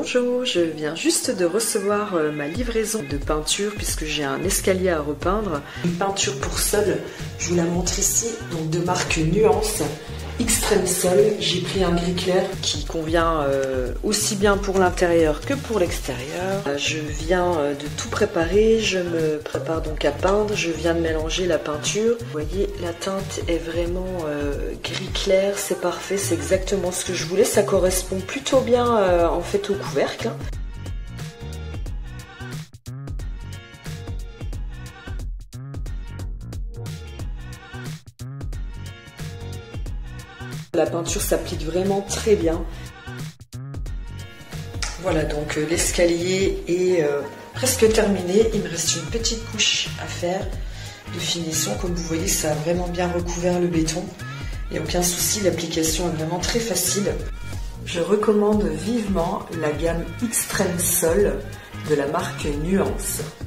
Bonjour, je viens juste de recevoir ma livraison de peinture puisque j'ai un escalier à repeindre. Une peinture pour sol, je vous la montre ici, donc de marque Nuance, Extreme Sol. J'ai pris un gris clair qui convient aussi bien pour l'intérieur que pour l'extérieur. Je viens de tout préparer, je me prépare donc à peindre, je viens de mélanger la peinture. Vous voyez, la teinte est vraiment gris clair, c'est parfait, c'est exactement ce que je voulais, ça correspond plutôt bien en fait au couvercle. La peinture s'applique vraiment très bien. Voilà, donc l'escalier est presque terminé. Il me reste une petite couche à faire de finition. Comme vous voyez, ça a vraiment bien recouvert le béton. Il n'y a aucun souci, l'application est vraiment très facile. Je recommande vivement la gamme Extreme Sol de la marque Nuance.